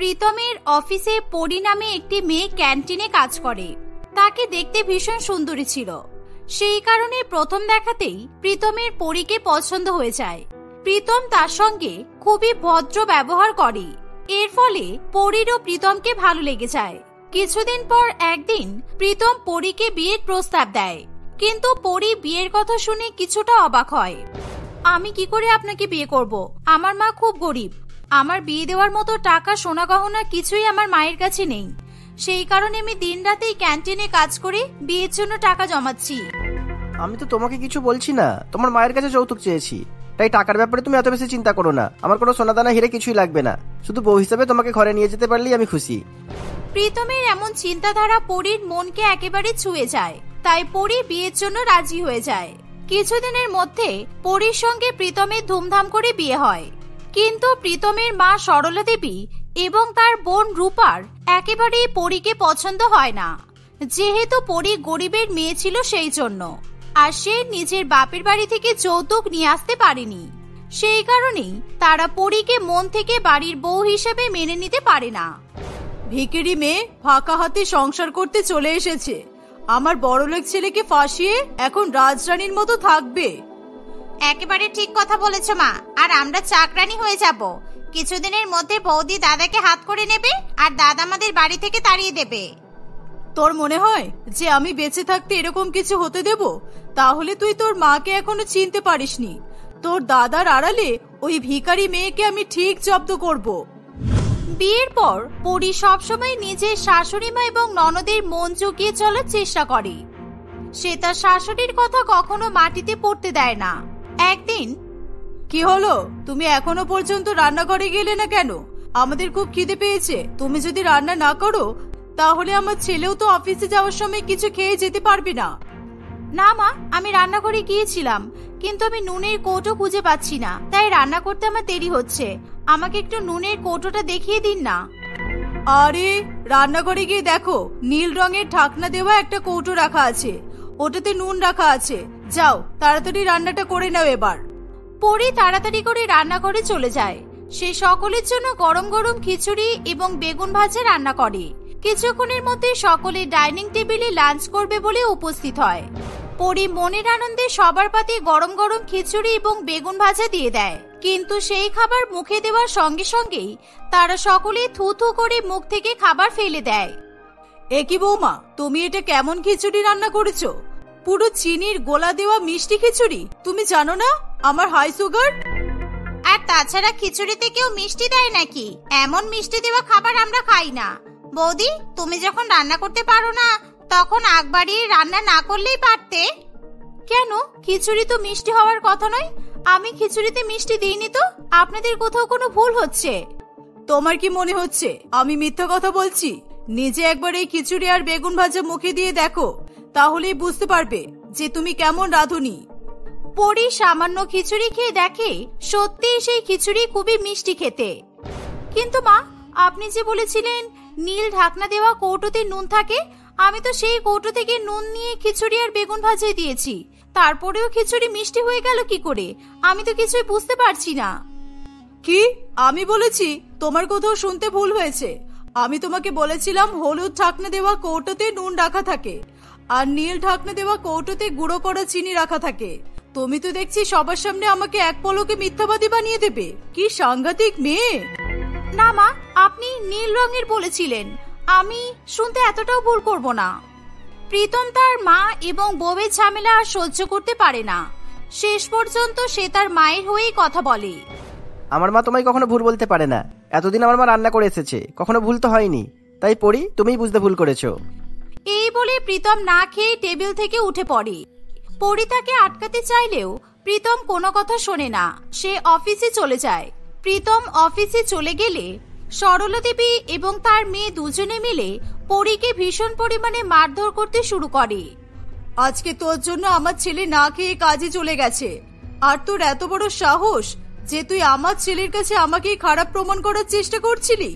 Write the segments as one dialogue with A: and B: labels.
A: প্রীতমের অফিসে পরি নামে একটি মেয়ে ক্যান্টিনে কাজ করে। তাকে দেখতে ভীষণ সুন্দরী ছিল, সেই কারণে প্রথম দেখাতেই প্রীতমের পরিকে পছন্দ হয়ে যায়। প্রীতম তার সঙ্গে খুবই ভদ্র ব্যবহার করে, এর ফলে পরিরও প্রীতমকে ভালো লেগে যায়। কিছুদিন পর একদিন প্রীতম পরিকে বিয়ের প্রস্তাব দেয়, কিন্তু পরি বিয়ের কথা শুনে কিছুটা অবাক হয়। আমি কি করে আপনাকে বিয়ে করব? আমার মা খুব গরিব, আমার বিয়ে দেওয়ার মতো টাকা সোনা গহনা কিছুই আমার মায়ের কাছে নেই, সেই কারণে আমি দিনরাতেই ক্যান্টিনে কাজ করে বিয়ের জন্য টাকা জমাচ্ছি।
B: আমি তো তোমাকে কিছু বলছি না, তোমার মায়ের কাছে যৌতুক চেয়েছি, তাই টাকার ব্যাপারে তুমি এত বেশি চিন্তা করো না। আমার কোনো সোনাদানা হিরে কিছুই লাগবে না, শুধু বউ হিসেবে তোমাকে ঘরে নিয়ে যেতে পারলেই আমি খুশি।
A: প্রীতমের এমন চিন্তাধারা পরির মনকে একেবারে ছুঁয়ে যায়, তাই পরি বিয়ের জন্য রাজি হয়ে যায়। কিছুদিনের মধ্যে পরির সঙ্গে প্রীতমের ধুমধাম করে বিয়ে হয়, কিন্তু প্রীতমের মা সরলা দেবী এবং তার বোন রূপার একেবারেই পরিকে পছন্দ হয় না, যেহেতু পরি গরিবের মেয়ে ছিল সেই জন্য, আর সে নিজের বাপের বাড়ি থেকে যৌতুক নিয়ে আসতে পারেনি। সেই কারণেই তারা পরিকে মন থেকে বাড়ির বউ হিসেবে মেনে নিতে পারে না। ভিখারি মেয়ে ফাঁকা হাতে সংসার করতে চলে এসেছে, আমার বড়লোক ছেলেকে ফাঁসিয়ে এখন রাজরানীর মতো থাকবে।
C: একেবারে ঠিক কথা বলেছো মা, আর আমরা চাকরানী হয়ে যাব। কিছুদিনের মধ্যে বৌদি দাদাকে হাত করে নেবে আর দাদা আমাদের বাড়ি থেকে তাড়িয়ে দেবে।
A: তোর মনে হয় যে আমি বেঁচে থাকতে এরকম কিছু হতে দেব? তাহলে তুই তোর মাকে এখনো চিনতে পারিসনি। তোর দাদার আড়ালে ওই ভিখারি মেয়েকে আমি ঠিক জব্দ করব। বিয়ের পর পরি সবসময় নিজের শাশুড়ি মা এবং ননদের মন জুগিয়ে চলার চেষ্টা করে। সে তার শাশুড়ির কথা কখনো মাটিতে পড়তে দেয় না। একদিন, কি হলো, তুমি এখনো পর্যন্ত রান্নাঘরে গেলে না কেন? আমাদের খুব খিদে পেয়েছে, তুমি যদি রান্না না করো তাহলে আমার ছেলেও তো অফিসে যাওয়ার সময় কিছু খেয়ে যেতে পারবে না। না মা, আমি রান্নাঘরে গিয়েছিলাম, কিন্তু আমি নুনের কৌটো খুঁজে পাচ্ছি না, তাই রান্না করতে আমার দেরি হচ্ছে। আমাকে একটু নুনের কৌটোটা দেখিয়ে দিন না। আরে রান্নাঘরে গিয়ে দেখো, নীল রঙের ঢাকনা দেওয়া একটা কৌটো রাখা আছে, ওটাতে নুন রাখা আছে। যাও তাড়াতাড়ি রান্নাটা করে নাও এবার। পরি তাড়াতাড়ি করে রান্নাঘরে চলে যায়। সে সকলের জন্য গরম গরম খিচুড়ি এবং বেগুন ভাজা রান্না করে। কিছুক্ষণের মধ্যে সকলে ডাইনিং টেবিলে লাঞ্চ করবে বলে উপস্থিত হয়। পরি মনের আনন্দে সবার পাতে গরম গরম খিচুড়ি এবং বেগুন ভাজা দিয়ে দেয়, কিন্তু সেই খাবার মুখে দেওয়ার সঙ্গে সঙ্গেই তারা সকলে থু থু করে মুখ থেকে খাবার ফেলে দেয়। একি বৌমা, তুমি এটা কেমন খিচুড়ি রান্না করেছো? পুরো চিনির গোলা দেওয়া মিষ্টি খিচুড়ি। তুমি জানো না আমার হাই সুগার?
C: আর তাছাড়া খিচুড়িতে কেউ মিষ্টি দেয় নাকি? এমন মিষ্টি দেওয়া খাবার আমরা খাই না। বৌদি, তুমি যখন রান্না করতে পারো না তখন আগ বাড়িয়ে রান্না না করলেই পারতে।
A: কেন, খিচুড়ি তো মিষ্টি হওয়ার কথা নয়। আমি খিচুড়িতে মিষ্টি দিইনি তো। আপনাদের কোথাও কোনো ভুল হচ্ছে। তোমার কি মনে হচ্ছে আমি মিথ্যা কথা বলছি? নিজে একবার এই খিচুড়ি আর বেগুন ভাজা মুখে দিয়ে দেখো, তাহলেই বুঝতে পারবে যে তুমি কেমন রাঁধুনি। পরি সামান্য খিচুড়ি খেয়ে দেখে সত্যিই সেই খিচুড়ি খুবই মিষ্টি খেতে। কিন্তু মা, আপনি যে বলেছিলেন নীল ঢাকনা দেওয়া কৌটোতে নুন থাকে, আমি তো সেই কৌটো থেকে নুন নিয়ে খিচুড়ি আর বেগুন ভাজাই দিয়েছি, তারপরেও খিচুড়ি মিষ্টি হয়ে গেল কি করে? আমি তো কিছুই বুঝতে পারছি না। কি আমি বলেছি? তোমার কোথাও শুনতে ভুল হয়েছে। আমি তোমাকে বলেছিলাম হলুদ ঢাকনা দেওয়া কৌটোতে নুন রাখা থাকে আর নীল ঢাকনা দেওয়া কৌটোতে গুঁড়ো করা চিনি রাখা থাকে। তুমি তো দেখছি সবার সামনে আমাকে এক পলকে মিথ্যাবাদী বানিয়ে দেবে। কি সাংঘাতিক মেয়ে! না মা, আপনি নীল রঙের বলেছিলেন, আমি শুনতে এতটাও ভুল করব না। প্রীতম তার মা এবং বউয়ের ঝামেলা আর সহ্য করতে পারে না। শেষ পর্যন্ত সে তার মায়ের হয়েই কথা বলে।
B: আমার মা তোমায় কখনো ভুল বলতে পারে না। এতদিন আমার মা রান্না করে এসেছে, কখনো ভুল তো হয়নি। তাই পড়ি, তুমিই বুঝতে ভুল করেছো।
A: এই বলে প্রীতম না খেয়ে টেবিল থেকে উঠে পড়ে। পরি তাকে আটকাতে চাইলেও প্রীতম কোনো কথা শোনে না। সে অফিসে চলে যায়। প্রীতম অফিসে চলে গেলে সরলা দেবী এবং তার মেয়ে দুজনে মিলে পরীকে ভীষণ পরিমাণে মারধর করতে শুরু করে। আজকে তোর জন্য আমার ছেলে না খেয়ে কাজে চলে গেছে, আর তোর এত বড় সাহস যে তুই আমার ছেলের কাছে আমাকে খারাপ প্রমাণ করার চেষ্টা করছিলি।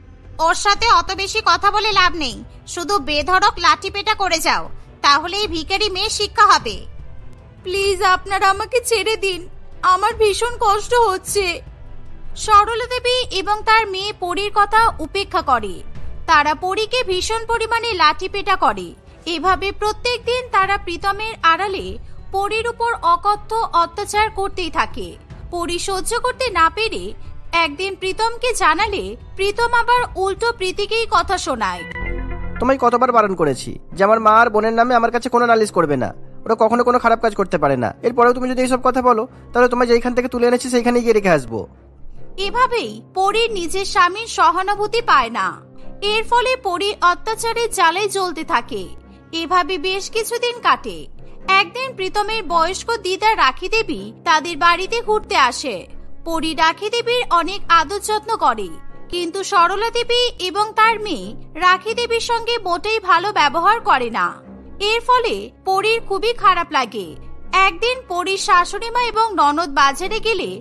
C: ওর সাথে অত বেশি কথা বলে লাভ নেই, শুধু বেধড়ক লাঠি পেটা করে যাও, তাহলেই ভিখারি মেয়ে শিক্ষা হবে।
A: প্লিজ আপনারা আমাকে ছেড়ে দিন, আমার ভীষণ কষ্ট হচ্ছে।
C: সরলা দেবী এবং তার মেয়ে পরীর কথা উপেক্ষা করে। তারা পরীকে ভীষণ পরিমাণে লাঠিপেটা করে। এভাবে প্রত্যেক দিন তারা প্রীতমের আড়ালে পরীর উপর অকথ্য অত্যাচার করতেই থাকে। পরী সহ্য করতে না পেরে একদিন প্রীতমকে জানালে প্রীতম আবার উল্টো প্রীতিকেই কথা শোনায়।
B: তোমায় কতবার বারণ করেছি যে আমার মা আর বোনের নামে আমার কাছে কোনো নালিশ করবে না, ওরা কখনো কোনো খারাপ কাজ করতে পারে না। এরপরেও তুমি যদি এইসব কথা বলো তাহলে তোমায় যেখান থেকে তুলে এনেছি সেইখানে গিয়ে রেখে আসবো।
C: এভাবেই পরীর নিজের স্বামীর সহানুভূতি পায় না। এর ফলে পরী অত্যাচারের জালে জ্বলতে থাকে। এভাবে বেশ কিছুদিন কাটে। একদিন প্রীতমের বয়স্ক দিদা রাখি দেবী তাদের বাড়িতে ঘুরতে আসে। পরী রাখি দেবীর অনেক আদর যত্ন করে, কিন্তু সরলা দেবী এবং তার মেয়ে রাখি দেবীর সঙ্গে মোটেই ভালো ব্যবহার করে না। এর ফলে পরীর খুবই খারাপ লাগে। একদিন পরীর শাশুড়ি মা এবং ননদ বাজারে গেলে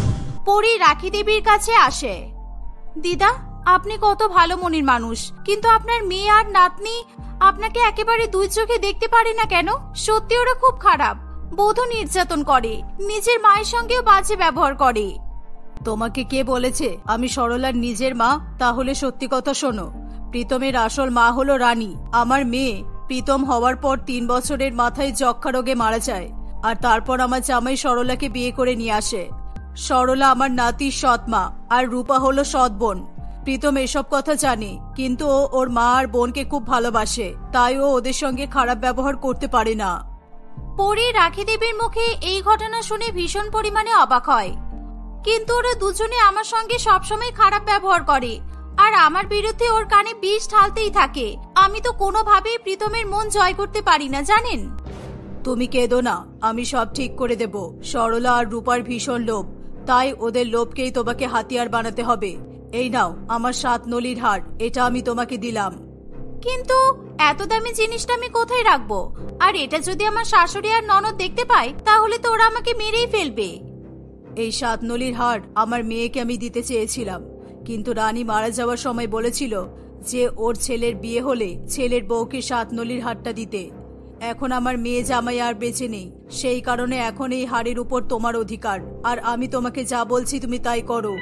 C: পরী রাখি দেবীর কাছে আসে। দিদা, আপনি কত ভালো মনের মানুষ, কিন্তু আপনার মেয়ে আর নাতনি আপনাকে একেবারে দুই চোখে দেখতে পারে না কেন? সত্যি ওরা খুব খারাপ, বধূ নির্যাতন করে, নিজের মায়ের সঙ্গেও বাজে ব্যবহার করে।
A: তোমাকে কে বলেছে আমি সরলার নিজের মা? তাহলে সত্যি কথা শোনো, প্রীতমের আসল মা হলো রানী। আমার মেয়ে প্রীতম হওয়ার পর 3 বছরের মাথায় যক্ষা রোগে মারা যায়, আর তারপর আমার জামাই সরলাকে বিয়ে করে নিয়ে আসে। সরলা আমার নাতির সৎ মা, আর রূপা হলো সৎ বোন। প্রীতম এসব কথা জানে, কিন্তু ও ওর মা আর বোনকে খুব ভালোবাসে, তাই ও ওদের সঙ্গে খারাপ ব্যবহার করতে পারে না।
C: পরী রাখি দেবীর মুখে এই ঘটনা শুনে ভীষণ পরিমাণে অবাক হয়। কিন্তু ওরা দুজনে আমার সঙ্গে সবসময় খারাপ ব্যবহার করে, আর আমার বিরুদ্ধে ওর কানে বিষ ঢালতেই থাকে। আমি তো কোনোভাবেই প্রীতমের মন জয় করতে পারি না, জানেন?
A: তুমি কেঁদো না, আমি সব ঠিক করে দেব। সরলা আর রূপার ভীষণ লোভ, তাই ওদের লোভকেই তোমাকে হাতিয়ার বানাতে হবে। এই নাও আমার 7 নলির হার, এটা আমি তোমাকে দিলাম।
C: কিন্তু এত দামি জিনিসটা আমি কোথায় রাখবো? আর এটা যদি আমার শাশুড়ি আর ননদ দেখতে পায় তাহলে তো ওরা আমাকে মেরেই ফেলবে।
A: এই 7 নলির হার আমার মেয়েকে আমি দিতে চেয়েছিলাম, কিন্তু রানী মারা যাওয়ার সময় বলেছিল যে ওর ছেলের বিয়ে হলে ছেলের বউকে 7 নলির হারটা দিতে। এখন আমার মেয়ে জামাই আর বেঁচে নেই, সেই কারণে এখন এই হারের উপর তোমার অধিকার, আর আমি তোমাকে যা বলছি তুমি তাই করো।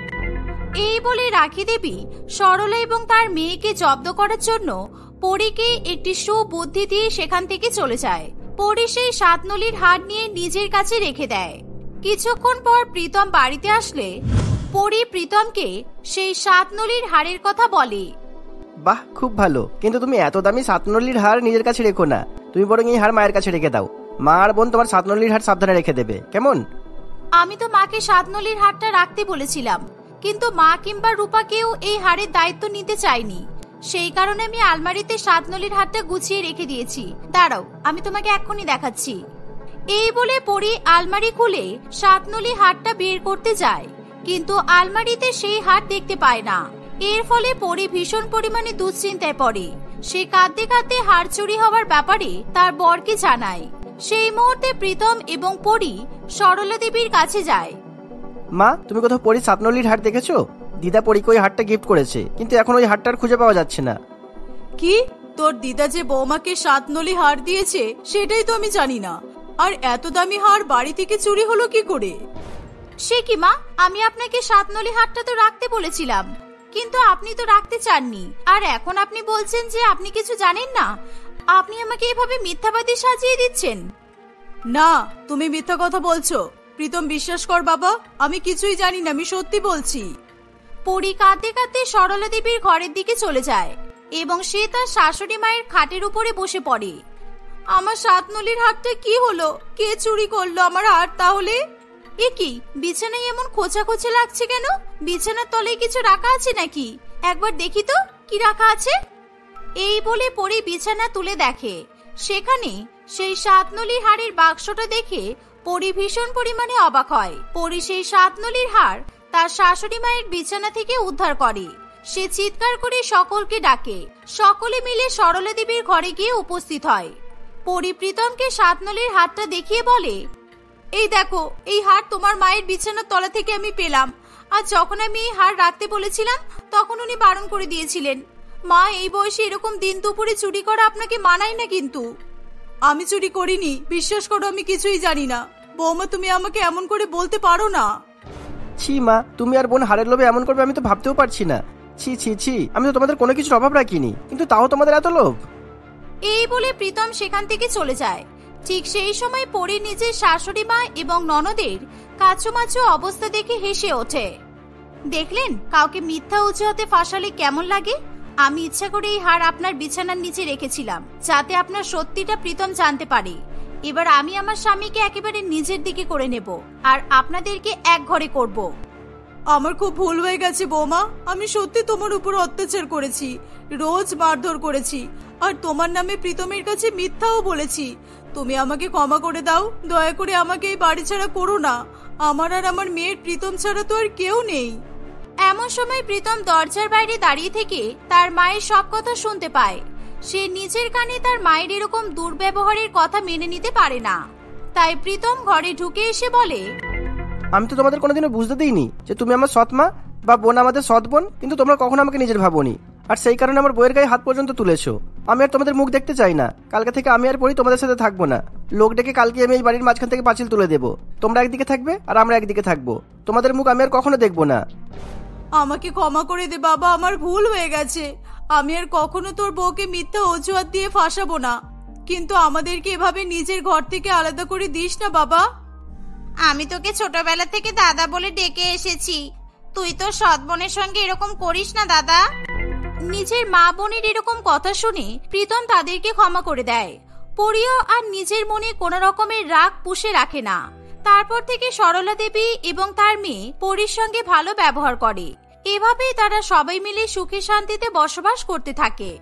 C: এই বলে রাখি দেবী সরলা এবং তার মেয়েকে জব্দ করার জন্য পরীকে একটি সুবুদ্ধি দিয়ে সেখান থেকে চলে যায়। পরী সেই 7 নলির হার নিয়ে নিজের কাছে রেখে দেয়। কিছুক্ষণ পর প্রীতম বাড়িতে আসলে পরী প্রীতমকে সেই 7 নলির হারের কথা বলে।
B: বাহ, খুব ভালো, কিন্তু তুমি এত দামি 7 নলির হার নিজের কাছে রেখো না, তুমি বরং এই হার মায়ের কাছে রেখে দাও। মা আর বোন তোমার 7 নলির হার সাবধানে রেখে দেবে, কেমন?
C: আমি তো মাকে 7 নলির হারটা রাখতে বলেছিলাম, কিন্তু মা কিংবা রূপাকেও এই হারের দায়িত্ব নিতে চাইনি। সেই কারণে আমি আলমারিতে 7 নলির হারটা গুছিয়ে রেখে দিয়েছি। দাঁড়াও, আমি তোমাকে এক্ষুনি দেখাচ্ছি। এই বলে পরী আলমারি খুলে 7 নলি হারটা বের করতে যায়, কিন্তু আলমারিতে সেই হার দেখতে পায় না। এর ফলে পরী ভীষণ পরিমাণে দুশ্চিন্তায় পড়ে। সে কাঁদতে কাঁদতে হার চুরি হওয়ার ব্যাপারে তার বরকে জানায়। সেই মুহূর্তে প্রীতম এবং পরী সরলা দেবীর কাছে যায়।
B: মা, তুমি কোথাও পরীর 7 নলির হার দেখেছো? দিদা পরীকে ওই হারটা গিফট করেছে, কিন্তু এখন ওই হারটার খুঁজে পাওয়া যাচ্ছে না।
A: কি? তোর দিদা যে বৌমাকে 7 নলি হার দিয়েছে সেটাই তো আমি জানি না, আর এত দামি হার বাড়ি থেকে চুরি হলো কি করে?
C: সে কি মা, আমি আপনাকে 7 নলি হারটা তো রাখতে বলেছিলাম, কিন্তু আপনি তো রাখতে চাননি। আর এখন আপনি বলছেন যে আপনি কিছু জানেন না। আপনি আমাকে এভাবে মিথ্যাবাদী সাজিয়ে দিচ্ছেন।
A: না, তুমি মিথ্যা কথা বলছো। প্রীতম, বিশ্বাস কর বাবা, আমি কিছুই জানি না, আমি সত্যি বলছি।
C: পরী কাঁদতে কাঁদতে সরলা দেবীর ঘরের দিকে চলে যায় এবং সে তার শাশুড়ি মায়ের খাটের উপরে বসে পড়ে।
A: আমার 7 নলির হারটা কি হলো? কে চুরি করলো আমার হার তাহলে?
C: এ কি, বিছানায় এমন খোঁচা খোঁচা লাগছে কেন? বিছানার তলায় কিছু রাখা আছে নাকি? একবার দেখি তো কি রাখা আছে। এই বলে পরী বিছানা তুলে দেখে সেখানে সেই 7 নলির হারের বাক্সটা দেখে পরী ভীষণ পরিমাণে অবাক হয়। পরী সেই 7 নলির হার তার শাশুড়ি মায়ের বিছানা থেকে উদ্ধার করে। সে চিৎকার করে সকলকে ডাকে। সকলে মিলে সরলা দেবীর ঘরে গিয়ে উপস্থিত হয়। পরী প্রীতমকে 7 নলির হারটা দেখিয়ে বলে,
A: এই দেখো, এই হার তোমার মায়ের বিছানার তলা থেকে আমি পেলাম, আর যখন আমি এই হার রাখতে বলেছিলাম তখন উনি বারণ করে দিয়েছিলেন। মা, এই বয়সে এরকম দিন দুপুরে চুরি করা আপনাকে মানায় না। কিন্তু আমি চুরি করিনি, বিশ্বাস করো, আমি কিছুই জানি না। বৌমা, তুমি আমাকে এমন করে বলতে পারো না।
B: ছি মা, তুমি আর বোন হারের লোভে এমন করবে আমি তো ভাবতেও পারছি না। ছি ছি ছি, আমি তো তোমাদের কোনো কিছুর অভাব রাখিনি, কিন্তু তাও তোমাদের এত লোভ।
C: এই বলে প্রীতম সেখান থেকে চলে যায়। ঠিক সেই সময় পরী নিজের শাশুড়ি মা এবং ননদের কাচুমাচু অবস্থা দেখে হেসে ওঠে। দেখলেন, কাউকে মিথ্যা অজুহাতে ফাঁসালে কেমন লাগে? আমি ইচ্ছা করে এই হার আপনার বিছানার নিচে রেখেছিলাম, যাতে আপনার সত্যিটা প্রীতম জানতে পারে। এবার আমি আমার স্বামীকে একেবারে নিজের দিকে করে নেব, আর আপনাদেরকে এক ঘরে করব।
A: আমার খুব ভুল হয়ে গেছে বৌমা, আমি সত্যি তোমার উপর অত্যাচার করেছি, রোজ মারধর করেছি, আর তোমার নামে প্রীতমের কাছে মিথ্যাও বলেছি। তুমি আমাকে ক্ষমা করে দাও, দয়া করে আমাকে এই বাড়ি ছাড়া করো না। আমার আর আমার মেয়ের প্রীতম ছাড়া তো আর কেউ নেই।
C: এমন সময় প্রীতম দরজার বাইরে দাঁড়িয়ে থেকে তার মায়ের সব কথা শুনতে পায়। সে নিজের কানে তার মায়ের এরকম দুর্ব্যবহারের কথা মেনে নিতে পারে না। তাই প্রীতম ঘরে ঢুকে এসে বলে,
B: আমি তো তোমাদের কোনোদিনও বুঝতে দিইনি যে তুমি আমার সৎ মা, বা বোন আমাদের সৎ বোন, কিন্তু তোমরা কখনো আমাকে নিজের ভাবোনি, আর সেই কারণে আমার বইয়ের গায়ে হাত পর্যন্ত তুলেছো। আমি আর তোমাদের মুখ দেখতে চাই না। কালকে থেকে আমি আর পরি তোমাদের সাথে থাকবো না। লোক ডেকে কালকে আমি এই বাড়ির মাঝখান থেকে পাঁচিল তুলে দেবো। তোমরা একদিকে থাকবে আর আমরা একদিকে থাকবো। তোমাদের মুখ আমি আর কখনো দেখবো না।
A: আমাকে ক্ষমা করে দে বাবা, আমার ভুল হয়ে গেছে। আমি আর কখনো তোর বউকে মিথ্যা অজুহাত দিয়ে ফাঁসাবো না, কিন্তু আমাদেরকে এভাবে নিজের ঘর থেকে আলাদা করে দিস না বাবা।
C: আমি তোকে ছোটবেলা থেকে দাদা বলে ডেকে এসেছি, তুই তো সৎ বোনের সঙ্গে এরকম করিস না দাদা। নিজের মা বোনের এরকম কথা শুনে প্রীতম তাদেরকে ক্ষমা করে দেয়। পরিও আর নিজের মনে কোনো রকমের রাগ পুষে রাখে না। তারপর থেকে সরলা দেবী এবং তার মেয়ে পরির সঙ্গে ভালো ব্যবহার করে। এভাবেই তারা সবাই মিলে সুখে শান্তিতে বসবাস করতে থাকে।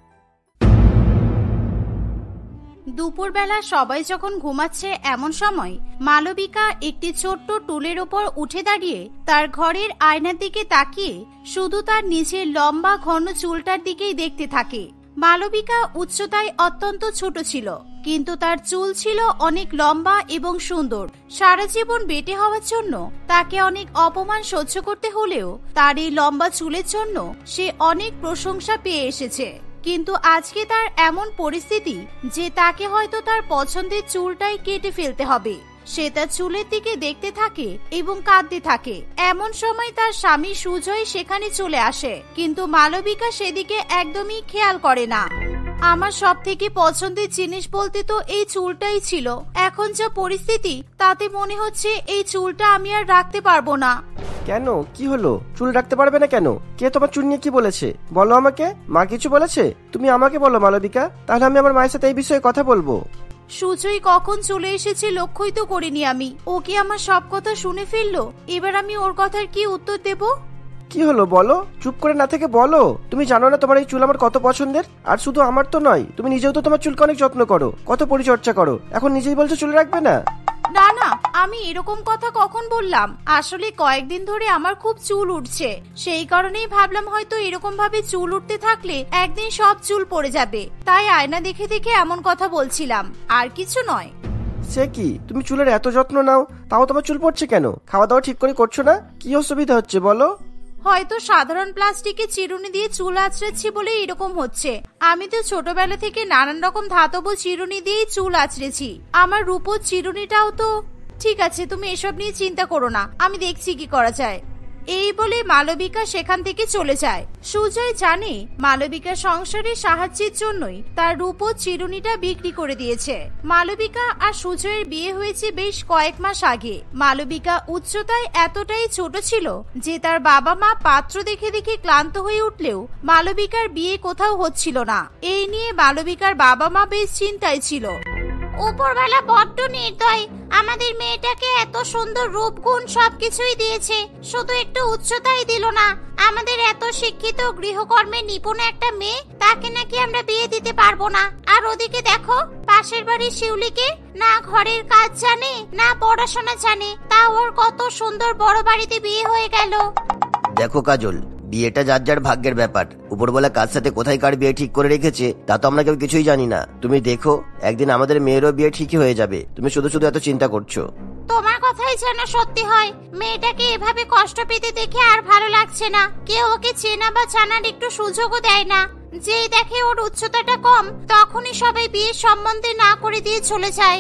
C: দুপুরবেলা সবাই যখন ঘুমাচ্ছে এমন সময় মালবিকা একটি ছোট্ট টুলের উপর উঠে দাঁড়িয়ে তার ঘরের আয়নার দিকে তাকিয়ে শুধু তার নিজের লম্বা ঘন চুলটার দিকেই দেখতে থাকে। মালবিকা উচ্চতায় অত্যন্ত ছোট ছিল, কিন্তু তার চুল ছিল অনেক লম্বা এবং সুন্দর। সারা জীবন বেটে হওয়ার জন্য তাকে অনেক অপমান সহ্য করতে হলেও তার এই লম্বা চুলের জন্য সে অনেক প্রশংসা পেয়ে এসেছে। কিন্তু আজকে তার এমন পরিস্থিতি যে তাকে হয়তো তার পছন্দের চুলটাই কেটে ফেলতে হবে। সে তার চুলের দিকে দেখতে থাকে এবং কাঁদতে থাকে। এমন সময় তার স্বামী সুজয় সেখানে চলে আসে, কিন্তু মালবিকা সেদিকে একদমই খেয়াল করে না। আমার সব থেকে পছন্দের জিনিস বলতে তো এই চুলটাই ছিল। এখন যা পরিস্থিতি তাতে মনে হচ্ছে এই চুলটা আমি আর রাখতে পারবো না।
B: কেন, কি হলো? চুল রাখতে পারবে না কেন? কে তোমার চুল নিয়ে কি বলেছে বলো আমাকে। মা কিছু বলেছে? তুমি আমাকে বলো মালবিকা, তাহলে আমি আমার মায়ের সাথে এই বিষয়ে কথা বলবো।
C: সুজয় কখন চলে এসেছে লক্ষ্যই তো করিনি আমি। ও কি আমার সব কথা শুনে ফেললো? এবার আমি ওর কথার কি উত্তর দেব?
B: কি হলো বলো, চুপ করে না থেকে বলো। তুমি জানো না তোমার এই চুল আমার কত পছন্দের? আর শুধু আমার তো নয়, তুমি নিজেও তো তোমার চুলকে অনেক যত্ন করো, কত পরিচর্যা করো। এখন নিজেই বলছো চুল রাখবে না?
C: না না, আমি এরকম কথা কখন বললাম? আসলে কয়েকদিন ধরে আমার খুব চুল উঠছে, সেই কারণেই ভাবলাম হয়তো এরকম ভাবে চুল উঠতে থাকলে একদিন সব চুল পড়ে যাবে, তাই আয়না দেখে দেখে এমন কথা বলছিলাম, আর কিছু নয়।
B: সে কি, তুমি চুলের এত যত্ন নাও, তাও তোমার চুল পড়ছে কেন? খাওয়া দাওয়া ঠিক করে করছো না? কি অসুবিধা হচ্ছে বলো?
C: হয়তো সাধারণ প্লাস্টিকের চিরুনি দিয়ে চুল আঁচড়াচ্ছি বলে এরকম হচ্ছে। আমি তো ছোটবেলা থেকে নানান রকম ধাতব চিরুনি দিয়েই চুল আঁচড়েছি। আমার রূপোর চিরুনিটাও তো ঠিক আছে, তুমি এসব নিয়ে চিন্তা করো না, আমি দেখছি কি করা যায়। এই বলে মালবিকা সেখান থেকে চলে যায়। সুজয় জানে মালবিকা সংসারের সাহায্যের জন্যই তার রূপোর চিরুনিটা বিক্রি করে দিয়েছে। মালবিকা আর সুজয়ের বিয়ে হয়েছে বেশ কয়েক মাস আগে। মালবিকা উচ্চতায় এতটাই ছোট ছিল যে তার বাবা মা পাত্র দেখে দেখে ক্লান্ত হয়ে উঠলেও মালবিকার বিয়ে কোথাও হচ্ছিল না। এই নিয়ে মালবিকার বাবা মা বেশ চিন্তায় ছিল। উপরওয়ালা বড্ড নির্দয়, আমাদের মেয়েটাকে এত সুন্দর রূপগুণ সবকিছুই দিয়েছে, শুধু একটু উচ্চতাই দিল না। আমাদের এত শিক্ষিত গৃহকর্মে নিপুণ একটা মেয়ে, তাকে নাকি আমরা বিয়ে দিতে পারবো না। আর ওদিকে দেখো পাশের বাড়ির শিউলিকে, না ঘরের কাজ জানে না পড়াশোনা জানে, তা ওর কত সুন্দর বড় বাড়িতে বিয়ে হয়ে গেল।
D: দেখো কাজল, বিয়েটা যার যার ভাগ্যের ব্যাপার। উপরবেলা কার সাথে কোথায় কার বিয়ে ঠিক করে রেখেছে তা তো আমরা কেউ কিছুই জানি না। তুমি দেখো একদিন আমাদের মেয়েরও বিয়ে ঠিকই হয়ে যাবে। তুমি শুধু শুধু এত চিন্তা করছো।
C: তোমার কথাই যেন সত্যি হয়। মেয়েটাকে এভাবে কষ্ট পেতে দেখে আর ভালো লাগছে না। কেউ ওকে চেনা বা জানার একটু সুযোগও দেয় না। যেই দেখে ওর উচ্চতাটা কম, তখনই সবাই বিয়ের সম্বন্ধে না করে দিয়ে চলে যায়।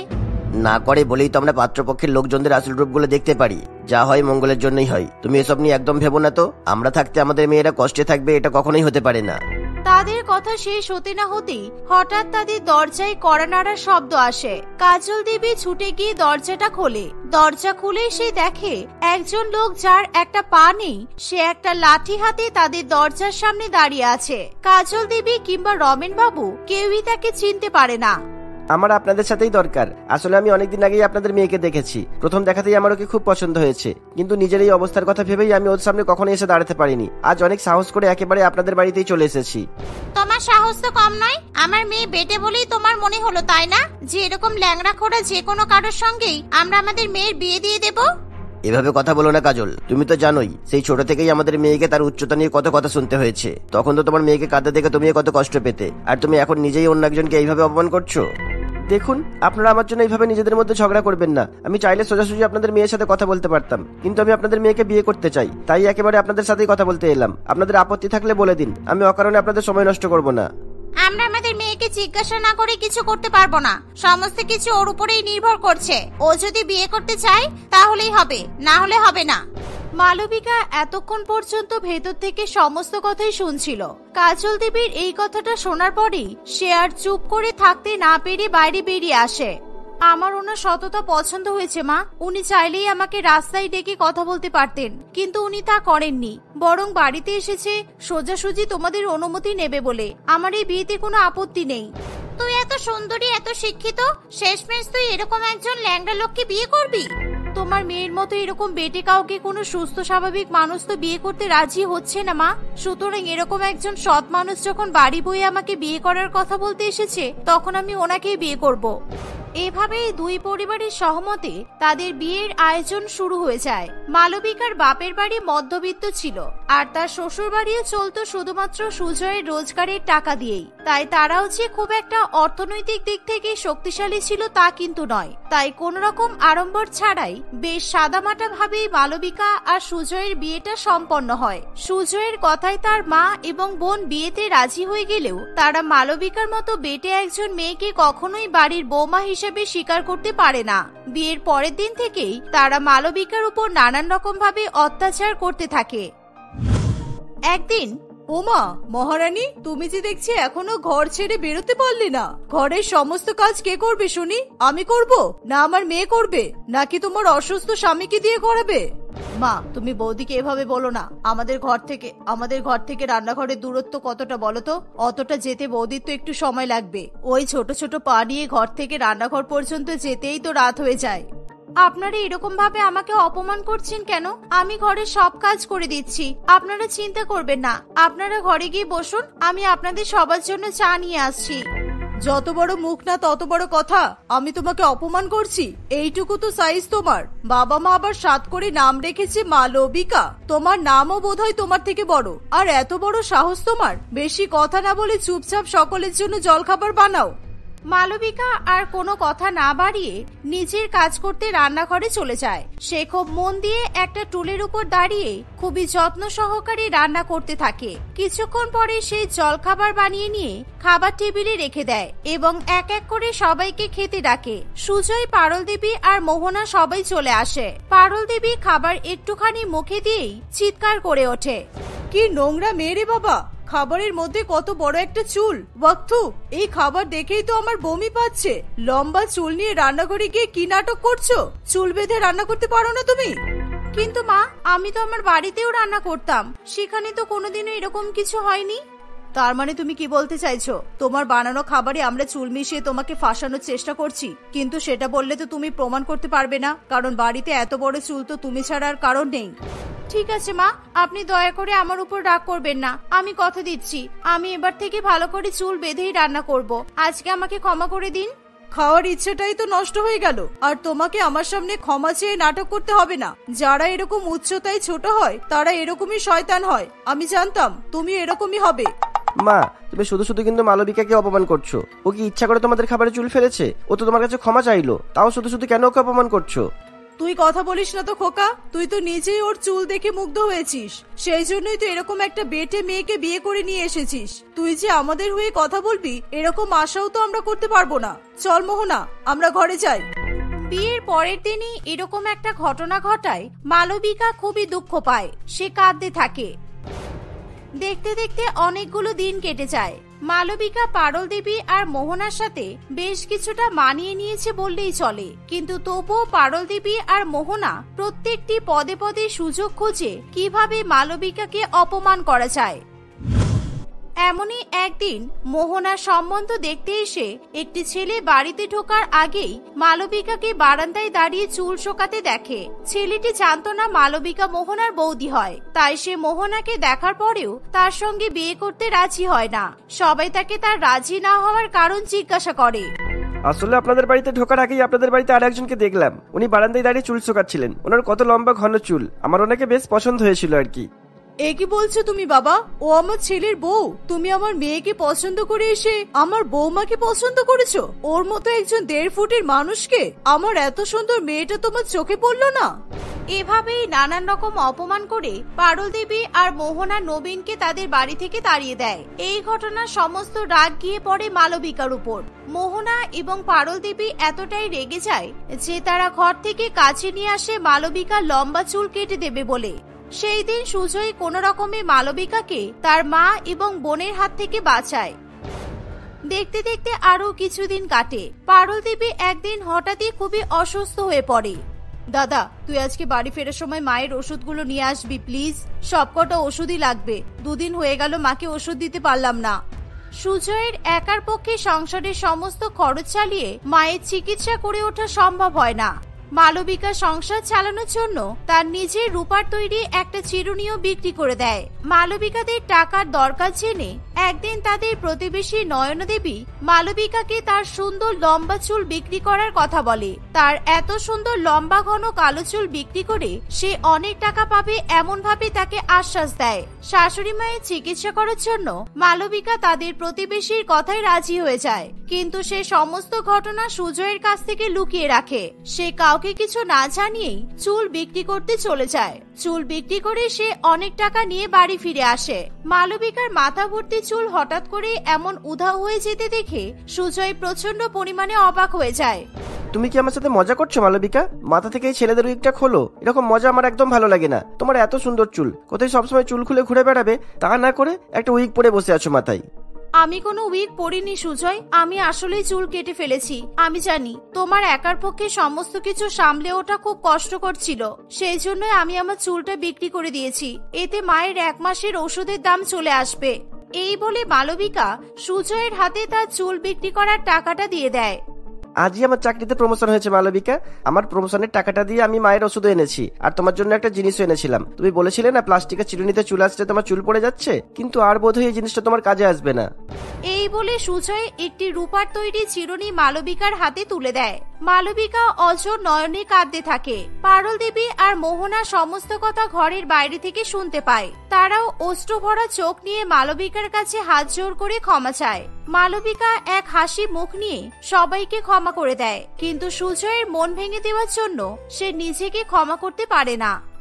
D: না করে বলেই তো আমরা পাত্রপক্ষের লোকজনদের আসল রূপগুলো দেখতে পারি। যা হয় মঙ্গলের জন্যই হয়। তুমি এসব নিয়ে একদম ভেবো না তো। আমরা থাকতে আমাদের মেয়েরা কষ্টে থাকবে, এটা কখনোই হতে পারে না।
C: তাদের কথা শেষ হতে না হতেই হঠাৎ তাদের দরজায় কড়া নাড়ার শব্দ আসে। কাজল দেবী ছুটে গিয়ে দরজাটা খোলে। দরজা খুলে সে দেখে একজন লোক, যার একটা পা নেই, সে একটা লাঠি হাতে তাদের দরজার সামনে দাঁড়িয়ে আছে। কাজল দেবী কিংবা রমেন বাবু কেউই তাকে চিনতে পারে না।
B: আমার আপনাদের সাথেই দরকার। আসলে আমি অনেকদিন আগেই আপনাদের মেয়েকে দেখেছি। প্রথম দেখাতেই আমার ওকে খুব পছন্দ হয়েছে, কিন্তু নিজের এই অবস্থার কথা ভেবেই আমি ওর সামনে কখনো এসে দাঁড়াতে পারিনি। আজ অনেক সাহস করে একেবারে আপনাদের বাড়িতেই চলে এসেছি।
C: তোমার সাহস তো কম নয়। আমার মেয়ে বেটে বলেই তোমার মনে হলো, তাই না, যে এরকম ল্যাংড়া খোড়া যে কোনো কারোর সঙ্গেই আমরা আমাদের মেয়ের বিয়ে দিয়ে দেব?
D: এভাবে কথা বলো না কাজল। তুমি তো জানোই সেই ছোট থেকেই আমাদের মেয়েকে তার উচ্চতা নিয়ে কত কথা শুনতে হয়েছে। তখন তো তোমার মেয়েকে কাঁদতে দেখে তুমিও কত কষ্ট পেতে, আর তুমি এখন নিজেই অন্য একজনকে এইভাবে অপমান করছো।
B: দেখুন, আপনারা আমার জন্য এইভাবে নিজেদের মধ্যে ঝগড়া করবেন না। আমি চাইলে সোজাসুজি আপনাদের মেয়ের সাথে কথা বলতে পারতাম, কিন্তু আমি আপনাদের মেয়েকে বিয়ে করতে চাই, তাই একেবারে আপনাদের সাথেই কথা বলতে এলাম। আপনাদের আপত্তি থাকলে বলে দিন, আমি অকারণে আপনাদের সময় নষ্ট করব না।
C: আমরা আমাদের মেয়েকে জিজ্ঞাসা না করে কিছু করতে পারবো না। সমস্ত কিছু ওর উপরেই নির্ভর করছে। ও যদি বিয়ে করতে চায় তাহলেই হবে, না হলে হবে না। মালবিকা এতক্ষণ পর্যন্ত ভেতর থেকে সমস্ত কথাই শুনছিল। কাজল দেবীর এই কথাটা শোনার পরেই সে আর চুপ করে থাকতে না পেরে বাইরে বেরিয়ে আসে। আমার ওনার সততা পছন্দ হয়েছে মা। উনি চাইলেই আমাকে রাস্তায় ডেকে কথা বলতে পারতেন, কিন্তু উনি তা করেননি। বরং বাড়িতে এসেছে সোজাসুজি তোমাদের অনুমতি নেবে বলে। আমার এই বিয়েতে কোনো আপত্তি নেই। তুই এত সুন্দরী, এত শিক্ষিত, শেষমেশ তুই এরকম একজন ল্যাংড়া লোককে বিয়ে করবি? তোমার মেয়ের মতো এরকম বেটে কাউকে কোনো সুস্থ স্বাভাবিক মানুষ তো বিয়ে করতে রাজি হচ্ছে না মা। সুতরাং এরকম একজন সৎ মানুষ যখন বাড়ি বয়ে আমাকে বিয়ে করার কথা বলতে এসেছে, তখন আমি ওনাকেই বিয়ে করব। এভাবে দুই পরিবারের সহমতে তাদের বিয়ের আয়োজন শুরু হয়ে যায়। মালবিকার বাপের বাড়ি মধ্যবিত্ত ছিল, আর তার শ্বশুর বাড়িও চলতো শুধুমাত্র সুজয়ের রোজগারের টাকা দিয়েই। তাই তারাও যে খুব একটা অর্থনৈতিক দিক থেকে শক্তিশালী ছিল তা কিন্তু নয়। তাই কোন রকম আড়ম্বর ছাড়াই বেশ সাদামাটা ভাবেই মালবিকা আর সুজয়ের বিয়েটা সম্পন্ন হয়। সুজয়ের কথায় তার মা এবং বোন বিয়েতে রাজি হয়ে গেলেও তারা মালবিকার মতো বেটে একজন মেয়েকে কখনোই বাড়ির বৌমা হিসেবে স্বীকার করতে পারে না। বিয়ের পরের দিন থেকেই তারা মালবিকার উপর নানান রকম ভাবে অত্যাচার করতে থাকে। একদিন,
A: ওমা মহারানী, তুমি যে দেখছি এখনো ঘর ছেড়ে বেরোতে পারলে না। ঘরের সমস্ত কাজ কে করবে শুনি? আমি করব না আমার মেয়ে করবে, নাকি তোমার অসুস্থ স্বামীকে দিয়ে করাবে? মা, তুমি বৌদিকে এভাবে বলো না। আমাদের ঘর থেকে রান্নাঘরের দূরত্ব কতটা বলো তো? অতটা যেতে বৌদির তো একটু সময় লাগবে। ওই ছোট ছোট পা নিয়ে ঘর থেকে রান্নাঘর পর্যন্ত যেতেই তো রাত হয়ে যায়।
C: আপনারা এরকম ভাবে আমাকে অপমান করছেন কেন? আমি ঘরের সব কাজ করে দিচ্ছি, আপনারা চিন্তা করবেন না। আপনারা ঘরে গিয়ে বসুন, আমি আপনাদের সবার জন্য চা নিয়ে আসছি।
A: যত বড় মুখ না তত বড় কথা। আমি তোমাকে অপমান করছি? এইটুকু তো সাইজ তোমার। বাবা মা আবার সাত করে নাম রেখেছে মালবিকা। তোমার নামও বোধহয় তোমার থেকে বড়। আর এত বড় সাহস তোমার? বেশি কথা না বলে চুপচাপ সকলের জন্য জলখাবার বানাও।
C: মালবিকা আর কোনো কথা না বাড়িয়ে নিজের কাজ করতে রান্নাঘরে চলে যায়। সে খুব মন দিয়ে একটা টুলের উপর দাঁড়িয়ে খুবই যত্ন সহকারে রান্না করতে থাকে। কিছুক্ষণ পরে সে জলখাবার বানিয়ে নিয়ে খাবার টেবিলে রেখে দেয় এবং এক এক করে সবাইকে খেতে ডাকে। সুজয়, পারল দেবী আর মোহনা সবাই চলে আসে। পারল দেবী খাবার একটুখানি মুখে দিয়েই চিৎকার করে ওঠে,
A: কি নোংরা মেয়ে রে বাবা! খাবারের মধ্যে কত বড় একটা চুল! ওয়াক্থু, এই খাবার দেখেই তো আমার বমি পাচ্ছে। লম্বা চুল নিয়ে রান্নাঘরে গিয়ে কি নাটক করছো? চুল বেঁধে রান্না করতে পারো না তুমি?
C: কিন্তু মা, আমি তো আমার বাড়িতেও রান্না করতাম, সেখানে তো কোনোদিনও এরকম কিছু হয়নি।
A: তার মানে তুমি কি বলতে চাইছো তোমার বানানো খাবারে আমরা চুল মিশিয়ে তোমাকে ফাঁসানোর চেষ্টা করছি? কিন্তু সেটা বললে তো তুমি প্রমাণ করতে পারবে না, কারণ বাড়িতে এত বড় চুল তো তুমি ছাড়া আর কারণ নেই।
C: ঠিক আছে মা, আপনি দয়া করে আমার উপর রাগ করবেন না। আমি কথা দিচ্ছি, আমি এবার থেকে ভালো করে চুল বেঁধেই রান্না করব। আজকে আমাকে ক্ষমা করে দিন।
A: খাওয়ার ইচ্ছেটাই তো নষ্ট হয়ে গেল। আর তোমাকে আমার সামনে ক্ষমা চেয়ে নাটক করতে হবে না। যারা এরকম উচ্চতায় ছোট হয় তারা এরকমই শয়তান হয়। আমি জানতাম তুমি এরকমই হবে।
B: মা, তুমি শুধু শুধু কিন্তু মালবিকাকে অপমান করছো। ও কি ইচ্ছা করে তোমাদের খাবারে চুল ফেলেছে? ও তো তোমার কাছে ক্ষমা চাইলো, তাও শুধু শুধু কেন ওকে অপমান করছো?
A: তুই কথা বলিস না তো খোকা। তুই তো নিজেই ওর চুল দেখে মুগ্ধ হয়েছিস, সেই জন্যই তো এরকম একটা বেটে মেয়েকে বিয়ে করে নিয়ে এসেছিস। তুই যে আমাদের হয়ে কথা বলবি এরকম আশাও তো আমরা করতে পারবো না। চল মোহনা, আমরা ঘরে যাই।
C: বিয়ের পরের দিনই এরকম একটা ঘটনা ঘটায় মালবিকা খুবই দুঃখ পায়। সে কাঁদতে থাকে। দেখতে দেখতে অনেকগুলো দিন কেটে যায়। মালবিকা পারল দেবী আর মোহনার সাথে বেশ কিছুটা মানিয়ে নিয়েছে বললেই চলে, কিন্তু তবুও পারল দেবী আর মোহনা প্রত্যেকটি পদে পদে সুযোগ খোঁজে কিভাবে মালবিকাকে অপমান করা যায়। এমনই একদিন মোহনার সম্বন্ধ দেখতে এসে একটি ছেলে বাড়িতে ঢোকার আগেই মালবিকাকে বারান্দায় দাঁড়িয়ে চুল শোকাতে দেখে। ছেলেটি জানতো না মালবিকা মোহনার বৌদি হয়, তাই সে মোহনাকে দেখার পরেও তার সঙ্গে বিয়ে করতে রাজি হয় না। সবাই তাকে তার রাজি না হওয়ার কারণ জিজ্ঞাসা করে।
B: আসলে আপনাদের বাড়িতে ঢোকার আগেই আপনাদের বাড়িতে আর একজনকে দেখলাম, উনি বারান্দায় দাঁড়িয়ে চুল শোকাচ্ছিলেন। ওনার কত লম্বা ঘন চুল, আমার ওনাকে বেশ পছন্দ হয়েছিল আর কি।
A: এ কি বলছো তুমি বাবা? ও আমার ছেলের বউ। তুমি আমার মেয়েকে পছন্দ করে এসে আমার বৌমাকে পছন্দ করেছো? ওর মতো একজন 1.5 ফুটের মানুষকে আমার এত সুন্দর মেয়েটা তোমার চোখে পড়লো না?
C: এভাবেই নানান রকম অপমান করে পারল দেবী আর মোহনা নবীনকে তাদের বাড়ি থেকে তাড়িয়ে দেয়। এই ঘটনার সমস্ত রাগ গিয়ে পড়ে মালবিকার উপর। মোহনা এবং পারল দেবী এতটাই রেগে যায় যে তারা ঘর থেকে কাছে নিয়ে আসে মালবিকার লম্বা চুল কেটে দেবে বলে। সেই দিন সুজয় কোনো রকমে মালবিকাকে তার মা এবং বোনের হাত থেকে বাঁচায়। দেখতে দেখতে আরো কিছুদিন কাটে। পারল দেবী একদিন হঠাৎই খুবই অসুস্থ হয়ে পড়ে।
A: দাদা, তুই আজকে বাড়ি ফেরার সময় মায়ের ওষুধগুলো নিয়ে আসবি প্লিজ। সবকটা ওষুধই লাগবে। 2 দিন হয়ে গেল মাকে ওষুধ দিতে পারলাম না।
C: সুজয়ের একার পক্ষে সংসারের সমস্ত খরচ চালিয়ে মায়ের চিকিৎসা করে ওঠা সম্ভব হয় না। মালবিকা সংসার চালানোর জন্য তার নিজের রূপার তৈরি একটা চিরুনিও বিক্রি করে দেয়। মালবিকাদের টাকার দরকার জেনে একদিন তাদের প্রতিবেশী নয়না দেবী মালবিকাকে তার সুন্দর লম্বা চুল বিক্রি করার কথা বলে। তার এত সুন্দর লম্বা ঘন কালো চুল বিক্রি করে সে অনেক টাকা পাবে এমন ভাবে তাকে আশ্বাস দেয়। শাশুড়ি মায়ের চিকিৎসা করার জন্য মালবিকা তাদের প্রতিবেশীর কথায় রাজি হয়ে যায়, কিন্তু সে সমস্ত ঘটনা সুজয়ের কাছ থেকে লুকিয়ে রাখে। সে কাউকে কিছু না জানিয়েই চুল বিক্রি করতে চলে যায়। চুল বিক্রি করে সে অনেক টাকা নিয়ে বাড়ি ফিরে আসে। মালবিকার মাথা ভর্তি চুল হঠাৎ করে এমন উধাও হয়ে যেতে দেখে সুজয় প্রচন্ড পরিমাণে অবাক হয়ে যায়।
B: তুমি কি আমার সাথে মজা করছো মালবিকা? মাথা থেকে এই ছেলেদের উইকটা খোলো। এরকম মজা আমার একদম ভালো লাগে না। তোমার এত সুন্দর চুল, কোথায় সবসময় চুল খুলে ঘুরে বেড়াবে, তা না করে একটা উইক পরে বসে আছো মাথায়।
C: আমি কোনো উইক পরিনি সুজয়, আমি আসলেই চুল কেটে ফেলেছি। আমি জানি তোমার একার পক্ষে সমস্ত কিছু সামলে ওঠা খুব কষ্টকর ছিল, সেই জন্য আমি আমার চুলটা বিক্রি করে দিয়েছি। এতে মায়ের 1 মাসের ওষুধের দাম চলে আসবে। এই বলে মালবিকা সুজয়ের হাতে তার চুল বিক্রি করার টাকাটা দিয়ে দেয়।
B: আজই আমার চাকরিতে প্রমোশন হয়েছে মালবিকা। আমার প্রমোশনের টাকাটা দিয়ে আমি মায়ের ওষুধ এনেছি, আর তোমার জন্য একটা জিনিসও এনেছিলাম। তুমি বলেছিলে না প্লাস্টিকের চিরুনিতে চুল আসছে তোমার চুল পড়ে যাচ্ছে, কিন্তু আর বোধহয় এই জিনিসটা তোমার কাজে আসবে না।
C: এই বলে সুজয় একটি রূপার তৈরি চিরুনি মালবিকার হাতে তুলে দেয়। মালবিকা অঝোর নয়নে কাঁদতে থাকে। পারল দেবী আর মোহনা সমস্ত কথা ঘরের বাইরে থেকে শুনতে পায়। তারাও অশ্রু ভরা চোখ নিয়ে মালবিকার কাছে হাত জোর করে ক্ষমা চায়। মালবিকা এক হাসি মুখ নিয়ে সবাইকে ক্ষমা করে দেয়, কিন্তু সুজয়ের মন ভেঙে দেওয়ার জন্য সে নিজেকে ক্ষমা করতে পারে না।